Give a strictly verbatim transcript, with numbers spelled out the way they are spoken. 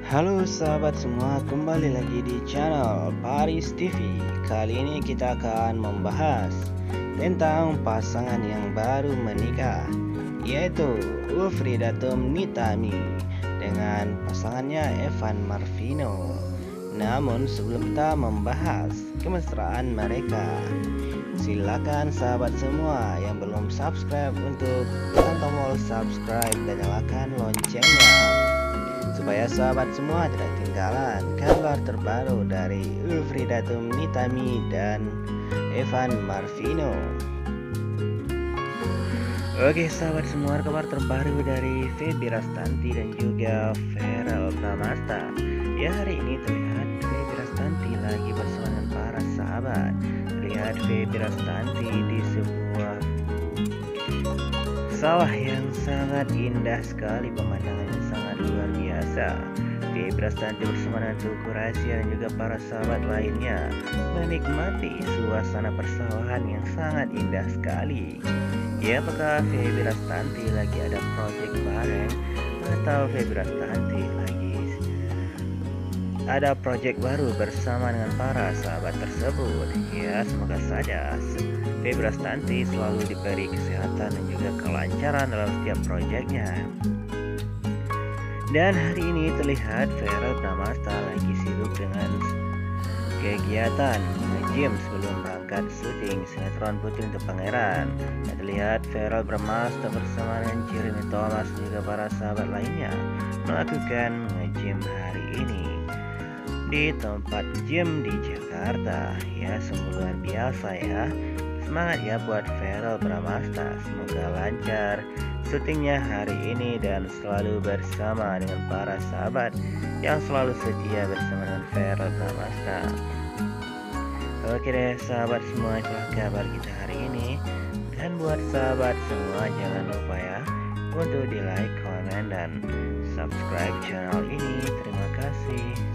Halo sahabat semua, kembali lagi di channel Paris T V. Kali ini kita akan membahas tentang pasangan yang baru menikah, yaitu Ufridatum Nitami dengan pasangannya Evan Marvino. Namun sebelum kita membahas kemesraan mereka, silakan sahabat semua yang belum subscribe untuk tekan tombol subscribe dan nyalakan loncengnya, supaya sahabat semua tidak ketinggalan kabar terbaru dari Ufridatum Nitami dan Evan Marvino. Oke sahabat semua, kabar terbaru dari Feby Rastanti dan juga Verrell Bramasta. Ya, hari ini terlihat Feby Rastanti lagi bersama dengan para sahabat. Terlihat Feby Rastanti di sebuah sawah yang sangat indah sekali, pemandangannya sangat luar biasa. Feby Rastanti bersama dengan Teuku Rasya dan juga para sahabat lainnya menikmati suasana persawahan yang sangat indah sekali. Ya, apakah Feby Rastanti lagi ada project bareng, atau Feby Rastanti lagi ada project baru bersama dengan para sahabat tersebut? Ya, semoga saja Feby Rastanti selalu diberi kesehatan dan juga kelancaran dalam setiap proyeknya. Dan hari ini terlihat Verrell Bramasta lagi sibuk dengan kegiatan nge-gym sebelum berangkat syuting sinetron Putri Untuk Pangeran. Dan terlihat Verrell Bramasta bersama dengan Jeremy Thomas dan juga para sahabat lainnya melakukan nge-gym hari ini di tempat gym di Jakarta. Ya, sungguh luar biasa ya. Semangat ya buat Verrell Bramasta, semoga lancar syutingnya hari ini dan selalu bersama dengan para sahabat yang selalu setia bersama dengan Verrell Bramasta. Oke deh sahabat semua, itulah kabar kita hari ini. Dan buat sahabat semua, jangan lupa ya untuk di like, komen, dan subscribe channel ini. Terima kasih.